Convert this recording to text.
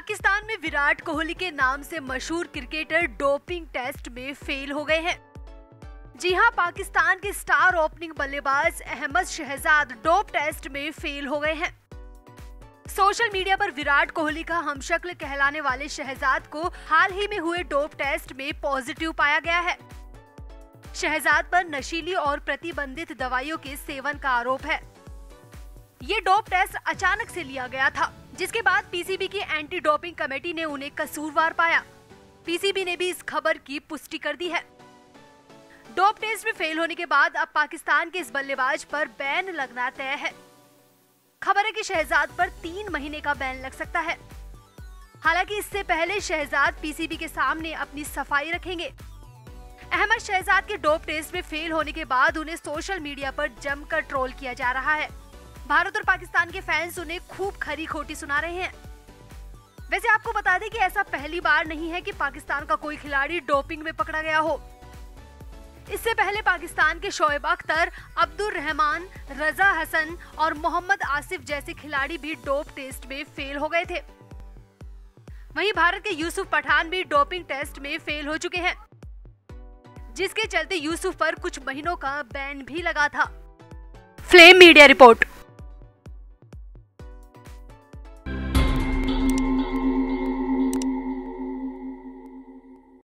पाकिस्तान में विराट कोहली के नाम से मशहूर क्रिकेटर डोपिंग टेस्ट में फेल हो गए हैं। जी हां, पाकिस्तान के स्टार ओपनिंग बल्लेबाज अहमद शहजाद डोप टेस्ट में फेल हो गए हैं। सोशल मीडिया पर विराट कोहली का हमशक्ल कहलाने वाले शहजाद को हाल ही में हुए डोप टेस्ट में पॉजिटिव पाया गया है। शहजाद पर नशीली और प्रतिबंधित दवाइयों के सेवन का आरोप है। ये डोप टेस्ट अचानक से लिया गया था, जिसके बाद पीसीबी की एंटी डोपिंग कमेटी ने उन्हें कसूरवार पाया। पीसीबी ने भी इस खबर की पुष्टि कर दी है। डोप टेस्ट में फेल होने के बाद अब पाकिस्तान के इस बल्लेबाज पर बैन लगना तय है। खबर है कि शहजाद पर 3 महीने का बैन लग सकता है। हालांकि इससे पहले शहजाद पीसीबी के सामने अपनी सफाई रखेंगे। अहमद शहजाद के डोप टेस्ट में फेल होने के बाद उन्हें सोशल मीडिया पर जमकर ट्रोल किया जा रहा है। भारत और पाकिस्तान के फैंस उन्हें खूब खरी खोटी सुना रहे हैं। वैसे आपको बता दें कि ऐसा पहली बार नहीं है कि पाकिस्तान का कोई खिलाड़ी डोपिंग में पकड़ा गया हो। इससे पहले पाकिस्तान के शोएब अख्तर, अब्दुल रहमान, रजा हसन और मोहम्मद आसिफ जैसे खिलाड़ी भी डोप टेस्ट में फेल हो गए थे। वहीं भारत के यूसुफ पठान भी डोपिंग टेस्ट में फेल हो चुके हैं, जिसके चलते यूसुफ पर कुछ महीनों का बैन भी लगा था। Flame media report.